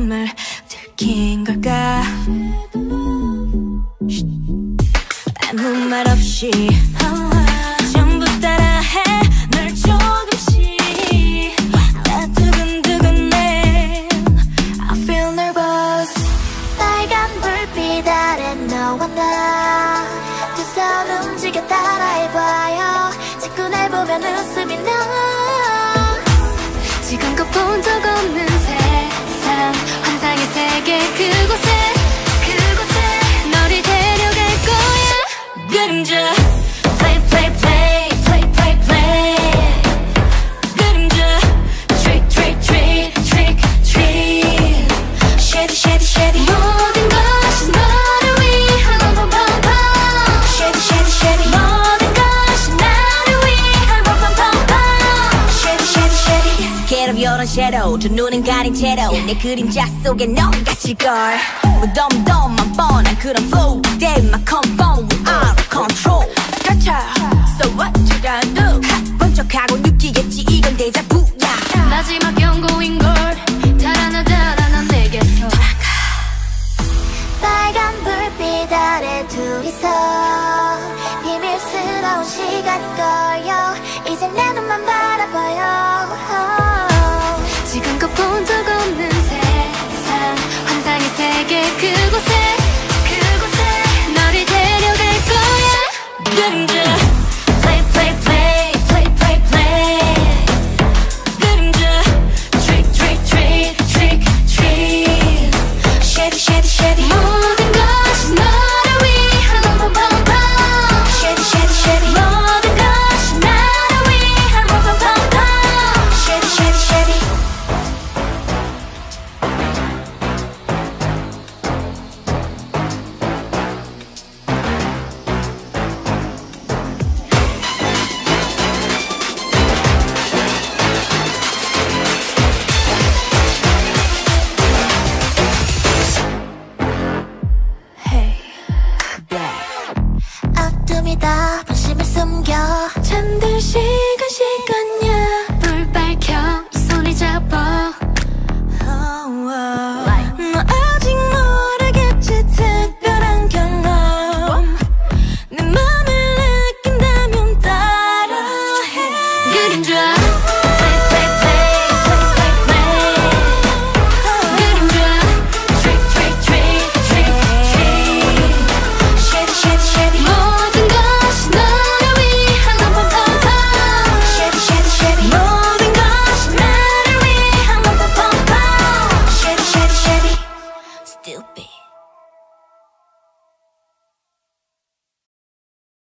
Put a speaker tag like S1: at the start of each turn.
S1: 꿈을 들킨 걸까? 아무 말 없이 전부 따라해 널 조금씩 나 두근두근해 I feel nervous
S2: 빨간 불빛 아래 너와 나 두 손 움직여 따라해봐요 자꾸 날 보면 웃음이 나
S1: 지금껏 본 적 없는 세상 환상의 세계 그곳에 너를 데려갈 거야 그림자 play play play play play play 그림자 trick trick trick trick trick shady shady shady 모든 것이 너를 위한 펌펌펌펌 shady shady shady 모든 것이 나를 위한 펌펌펌펌 shady shady shady Get up your own shadow 두 눈은 가린 채로 내 그림자 속에 넌 갇힐걸 무덤덤한 뻔한 그런 flow 그대 my comfort we out of control 가차 So what you gonna do 번쩍하고 느끼겠지 이건 데자부야 마지막 경고인걸 달아나 내게서
S2: 빨간 불빛 아래 둘이서 비밀스러운 시간이 걸려 이제 내 눈만 바라봐요
S1: 지금껏 본 적 없는 세상 환상의 세계 그곳에 너를 데려갈 거야 그림자 play play play play play play 그림자 trick trick trick trick trick shady shady shady 모든 것이 너를 위한 펌펌펌펌 shady shady shady 모든 것이 나를 위한 펌펌펌펌 shady shady shady Hey,
S2: 어둠이 다 방심을 숨겨
S1: 잠들 시간이야 불 밝혀 손이 잡아 너 아직 모르겠지 특별한 경험 내 맘을 느낀다면 따라해 그림자 play play play play play play 그림자 trick trick trick trick trick shady shady shady 모든 것이 너를 위한 펌펌펌펌
S2: shady shady shady
S1: 모든 것이 나를 위한 펌펌펌펌
S2: shady shady shady
S1: Stupid